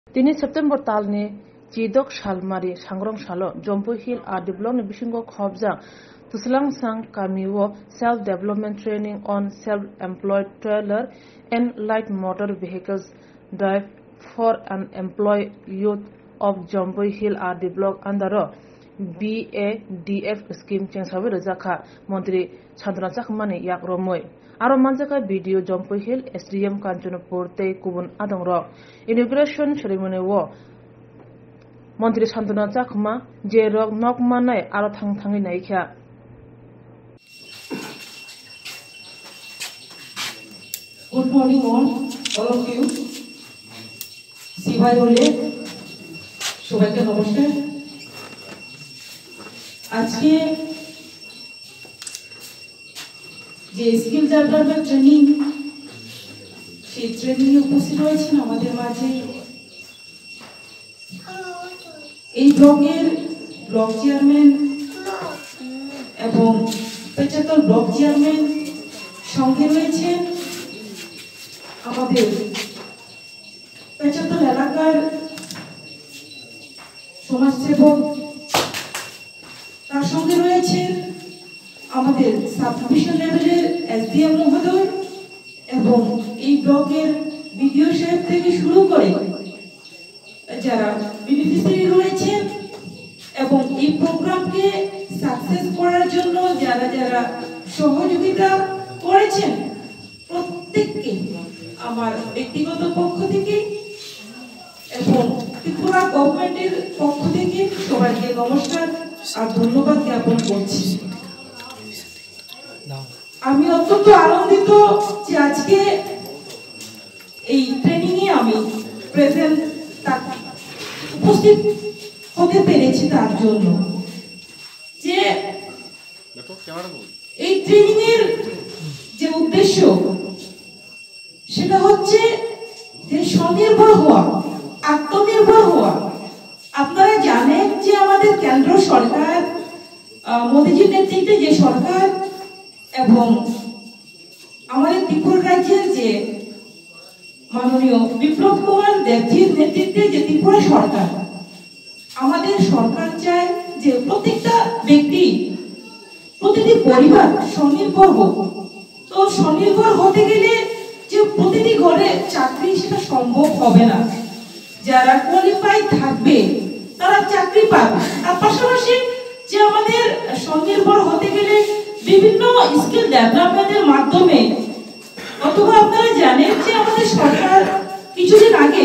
Tini September talni Chidok Shalmari Sangrong Shalo Jompo Hill are developed Bishingo Khobja Tuslang Sang Kamiwo self-development training on self-employed trailer and light motor vehicles drive for unemployed youth of Jompo Hill are developed under BADF scheme Chengsawi Razaka Montri Chandra Chakmani Yakromoy. Aro manjaka video Jompo Hill SDM Kanchanapur te kubun adongro inauguration ceremony wo Montri Chandra Chakma je rok nokmanai aro thangthangi naikha. Good morning all of you. সিভাই বলে সবাইকে নমস্কার। আজকে যে skill development training সেই training এ উপস্থিত হয়েছেন আমাদের মাঝে এই ব্লকের ব্লক চেয়ারম্যান এবং 75 ব্লক চেয়ারম্যান সঙ্গে রয়েছেন আমাদের 75 এলাকার সমাজসেবক, তার সঙ্গে রয়েছেন আমাদের সাব ডিভিশন লেভেলের এসডিএম মহোদয় এবং এই ব্লকের বিডিও সাহেব থেকে শুরু করে যারা বেনিফিশিয়ারি রয়েছেন এবং এই প্রোগ্রামকে সাকসেস করার জন্য যারা যারা সহযোগিতা করেছেন প্রত্যেককে আমার ব্যক্তিগত পক্ষ থেকে এবং ত্রিপুরা গভর্নমেন্টের পক্ষ থেকে সবাইকে নমস্কার আর ধন্যবাদ জ্ঞাপন করছি। আমি অত্যন্ত আনন্দিত যে আজকে এই ট্রেনিং এ আমি প্রেজেন্ট উপস্থিত হতে পেরেছি তার জন্য যে এই ট্রেনিং এর যে উদ্দেশ্য সেটা হচ্ছে যে স্বনির্ভর হওয়া, আত্মনির্ভর হওয়া। আপনারা জানেন যে আমাদের কেন্দ্র সরকার মোদীজির নেতৃত্বে যে সরকার এবং আমাদের ত্রিপুরা রাজ্যের যে মাননীয় বিপ্লব কুমার দেবজির নেতৃত্বে যে ত্রিপুরা সরকার, আমাদের সরকার চায় যে প্রত্যেকটা ব্যক্তি প্রতিটি পরিবার স্বনির্ভর হোক। তো স্বনির্ভর হতে গেলে যে প্রতিটি ঘরে চাকরি সেটা সম্ভব হবে না। যারা কোয়ালিফাইড থাকবে তারা চাকরি পাবে। তার পাশাপাশি যে আমাদের স্বনির্ভর হতে গেলে বিভিন্ন স্কিল ডেভেলপমেন্টের মাধ্যমে, অথবা আপনারা জানেন যে আমাদের সরকার কিছুদিন আগে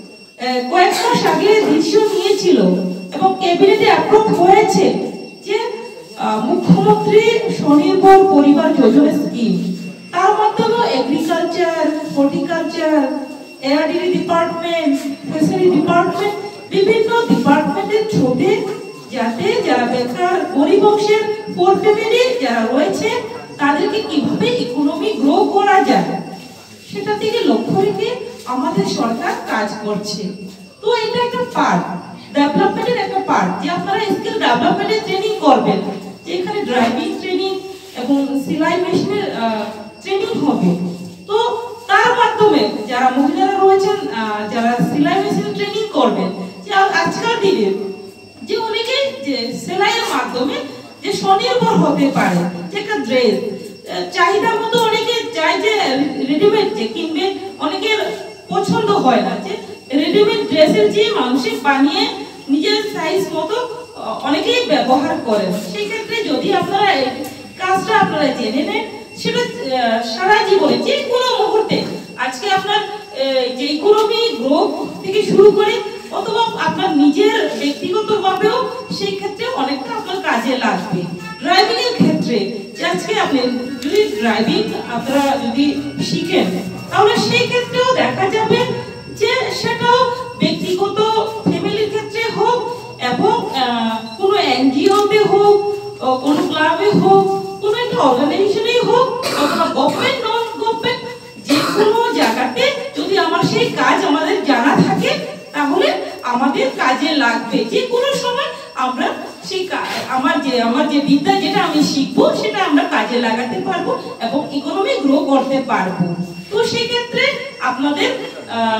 কয়েক মাস আগে ডিসিশন নিয়েছিল এবং ক্যাবিনেটে অ্যাপ্রুভ হয়েছে যে মুখ্যমন্ত্রী স্বনির্ভর পরিবার যোজনা স্কিম, তার মাধ্যমে agriculture, horticulture, ARD department, fishery department, বিভিন্ন ডিপার্টমেন্টের থ্রুতে যাতে যারা বেকার গরিব অংশের পোর ফ্যামিলি যারা রয়েছে তাদেরকে কিভাবে ইকোনমি গ্রো করা যায় সেটা থেকে লক্ষ্য রেখে আমাদের সরকার কাজ করছে। তো এটা একটা পার্ট, ডেভেলপমেন্টের একটা পার্ট যে আপনারা স্কিল ডেভেলপমেন্টের ট্রেনিং করবেন, যে এখানে ড্রাইভিং ট্রেনিং এবং সেলাই মেশিনের ট্রেনিং হবে। তো তার মাধ্যমে যারা মহিলারা রয়েছেন যারা সেলাই মেশিনের ট্রেনিং করবেন, যে আজকাল দিনে যে অনেকে যে সেলাইয়ের মাধ্যমে যে স্বনির্ভর হতে পারে, যে একটা ড্রেস চাহিদা মতো অনেকে চায় যে রেডিমেড যে কিনবে, অনেকের পছন্দ হয় না যে রেডিমেড ড্রেসের যে মানুষের বানিয়ে নিজের সাইজ মতো অনেকেই ব্যবহার করেন। সেই ক্ষেত্রে যদি আপনারা এই কাজটা আপনারা জেনে নেন, সেটা সারা জীবনে যে কোনো মুহূর্তে আজকে আপনার যে ইকোনমি গ্রোথ থেকে শুরু করে অথবা আপনার নিজের ব্যক্তিগতভাবেও সেই ক্ষেত্রে অনেকটা আপনার কাজে লাগবে। ড্রাইভিং এর ক্ষেত্রে যে আজকে আপনি যদি ড্রাইভিং আপনারা যদি শিখেন তাহলে সেই ক্ষেত্রেও দেখা যাবে যে সেটাও ব্যক্তিগত ফ্যামিলির ক্ষেত্রে হোক এবং কোনো এনজিওতে হোক, কোনো ক্লাবে হোক, কোনো একটা অর্গানাইজেশনে হোক অথবা গভর্নমেন্ট নন গভর্নমেন্ট যে কোনো জায়গাতে যদি আমার সেই কাজ আমাদের জানা থাকে তাহলে আমাদের কাজে লাগবে। যে কোনো সময় আমরা সেই আমার যে বিদ্যা যেটা আমি শিখবো সেটা আমরা কাজে লাগাতে পারবো এবং ইকোনমি গ্রো করতে পারবো। তো সেই ক্ষেত্রে আপনাদের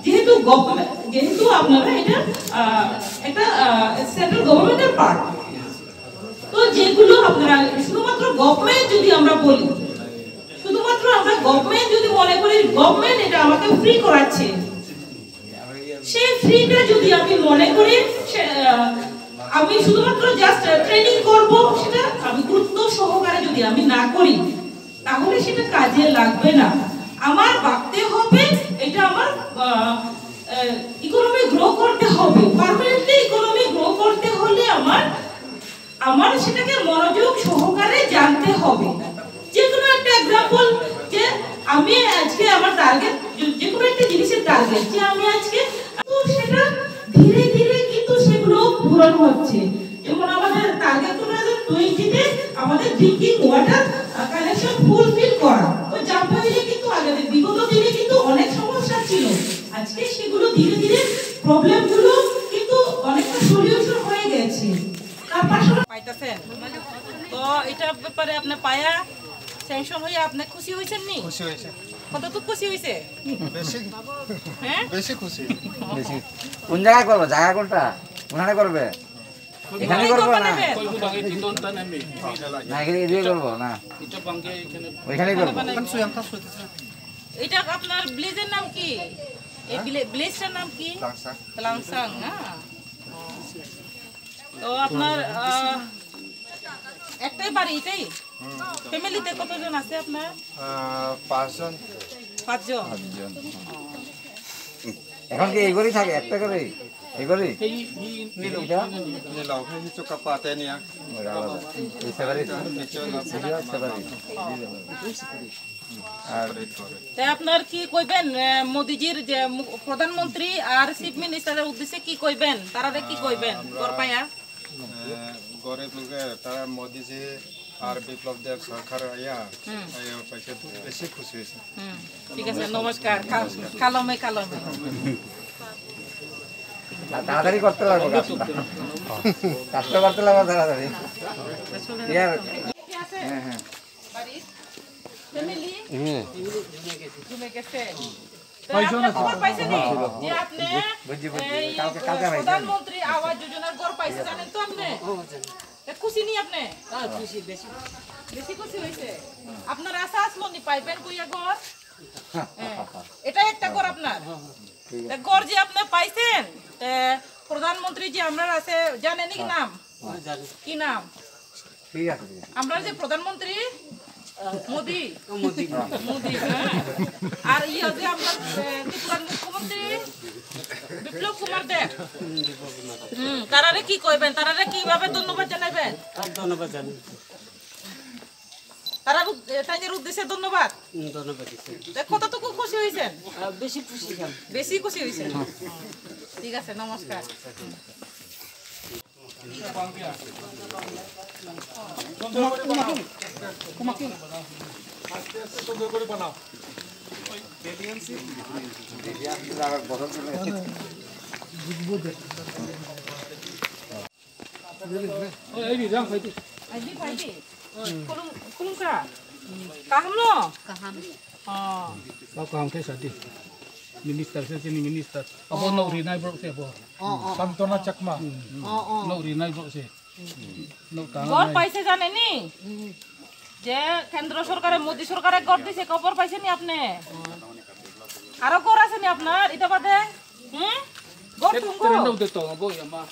যেহেতু আপনারা এটা একটা সেন্ট্রাল গভর্নমেন্টের পার্ট, তো যেগুলো আপনারা শুধুমাত্র গভর্নমেন্ট যদি আমরা বলি, শুধুমাত্র আমরা গভর্নমেন্ট যদি মনে করি গভর্নমেন্ট এটা আমাকে ফ্রি করাচ্ছে, সেই ফ্রিটা যদি আমি মনে করি আমি শুধুমাত্র জাস্ট ট্রেনিং করব, সেটা আমি গুরুত্ব সহকারে যদি আমি না করি তাহলে সেটা কাজে লাগবে না। আমার ভাবতে হবে এটা আমার ইকোনমি গ্রো করতে হবে, পার্মানেন্টলি ইকোনমি গ্রো করতে হলে আমার সেটাকে মনোযোগ সহকারে জানতে হবে। যে কোনো একটা এক্সাম্পল, যে আমি আজকে আমার টার্গেট, যে কোনো একটা জিনিসের টার্গেট যে আমি আজকে, তো সেটা ধীরে ধীরে কিন্তু সেগুলো পূরণ হচ্ছে। যেমন আমাদের টার্গেট 2020-তে আমাদের ড্রিঙ্কিং ওয়াটার কানেকশন ফুলফিল করা, তো জাপানে কিন্তু আগে বিগত দিনে কিন্তু অনেক সমস্যা ছিল, আজকে সেগুলো ধীরে ধীরে প্রবলেমগুলো কিন্তু অনেকটা সলিউশন হয়ে গেছে। তার পাশাপাশি পাইতাছেন, তো এটার ব্যাপারে আপনি পায়া স্যাংশন হয়ে আপনি খুশি হয়েছেন নি? খুশি হয়েছে, কতটুকু খুশি হয়েছে? বেশি, হ্যাঁ বেশি খুশি। বেশি কোন জায়গায় করবে? জায়গা কোনটা? ওখানে করবে? এখানে করবে না? না এখানে দিয়ে করবো না, ওইখানেই করবো। এটা আপনার ব্লেজের নাম কি? এই ব্লেজটার নাম কি? লাংসাং না? তো আপনার একটাই বাড়ি এটাই? ফ্যামিলিতে কতজন আছে আপনার? 5 জন। এখন কি এই করেই থাকে? একটা করে এই করেই আপনার কি কইবেন মোদিজির যে প্রধানমন্ত্রী আর চিফ মিনিস্টারের উদ্দেশ্যে কি কইবেন? তারা কি কইবেন গরপায়া গরিব লোকে তারা মোদিজি আর বিপ্লব দেব সরকার পাইছে, বেশি খুশি হয়েছে। ঠিক আছে, নমস্কার। কালমে তাড়াতাড়ি করতে লাগবে, কাজটা করতে লাগবে তাড়াতাড়ি। প্রধানমন্ত্রী আবাস যোজনার ঘর পাইছে, জানেন তো আপনি? খুশি নি আপনি? বেশি খুশি হয়েছে। আপনার আশা আসলো নি পাইবেন কইয়া ঘর? এটা একটা ঘর আপনার ঘর যে আপনি পাইছেন, প্রধানমন্ত্রী যে আমরা আছে জানেন কি নাম? কি নাম? আমরা যে প্রধানমন্ত্রী মোদি, আর ইয়ে যে আপনার ত্রিপুরার মুখ্যমন্ত্রী বিপ্লব কুমার দেব, তারারে কি কইবেন? তারারে কিভাবে ধন্যবাদ জানাবেন? ধন্যবাদ জানাই, তাদের উদ্দেশ্যে ধন্যবাদ। কতটুকু খুশি হয়েছেন? বেশি খুশি হয়েছেন। ঠিক আছে, নমস্কার। Kulungka, kaham lo? Kaham. Oh. Bao kaham ke sadi. Minister se sini minister. Abo no rinai bro se abo. Santona Chakma. No rinai bro se. No kaham. Gor paise jane ni? Je kendro sorkare Modi sorkare gor dise khobor paise ni apne? Aro gor ase ni apnar ita bade? Gor tunggu. Terenda udah to abo ya ma.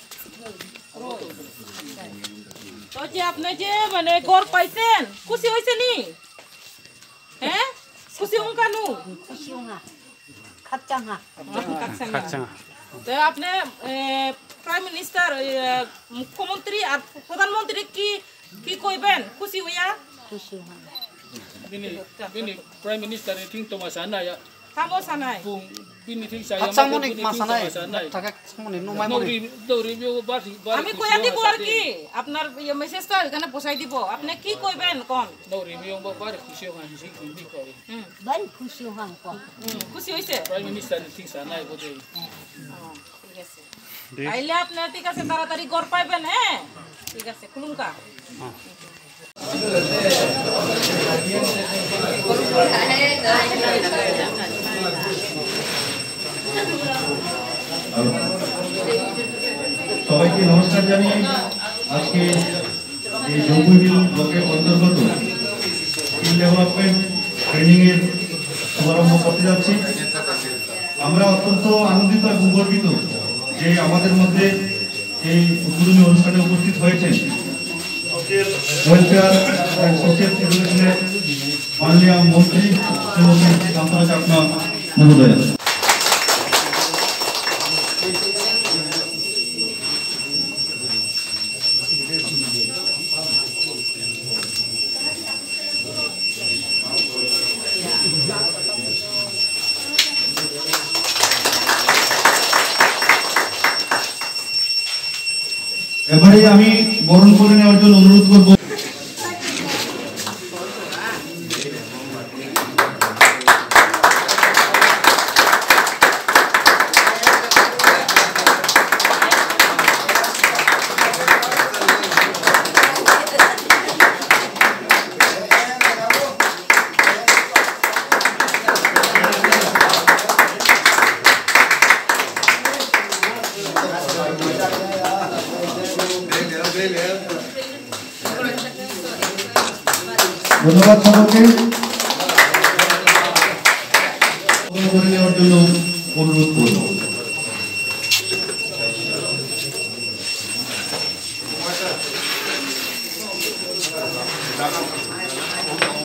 তো যে আপনি যে মানে গড় পাইছেন, খুশি হয়েছে নি? হ্যাঁ খুশি হুঙ্কানু খুশি হুঙ্গা খাচ্চাঙ্গা খাচ্চাঙ্গা। তো আপনি প্রাইম মিনিস্টার, মুখ্যমন্ত্রী আর প্রধানমন্ত্রী কি কইবেন খুশি হইয়া? খুশি Bini Prime Minister ting to masana ya. Tamo sanay. Kung bini ting saya. Hatsamonik masanay. Tagak samonik no No review bari. আমি কইয়া দিব আর কি, আপনার মেসেজটা এখানে পৌঁছাই দিব। আপনি কি কইবেন কোন? No review bari খুশি হন sing hindi ko. বাড়ি খুশি হন কোন? খুশি হইছে? Prime Minister ting sana ay bote. ঠিক আছে। আইলে আপনি ঠিক আছে তাড়াতাড়ি ঘর পাইবেন, হ্যাঁ? ঠিক আছে, খুলুনকা। সবাইকে নমস্কার জানিয়ে আজকে এই জম্বুহিল ব্লকের অন্তর্গত স্কিল ডেভেলপমেন্ট ট্রেনিংয়ের শুভারম্ভ করতে যাচ্ছি। আমরা অত্যন্ত আনন্দিত এবং গর্বিত যে আমাদের মধ্যে এই উদ্বোধনী অনুষ্ঠানে উপস্থিত হয়েছেন সোশ্যাল ওয়েলফেয়ার এবং সোশ্যাল এডুকেশনের মাননীয় মন্ত্রী শ্রীমতী শান্তনা চাকমা মহোদয়া। এবারে আমি বরণ করে নেওয়ার জন্য অনুরোধ করব ধন্যবাদ সকলকে করে নেওয়ার জন্য অনুরোধ করব।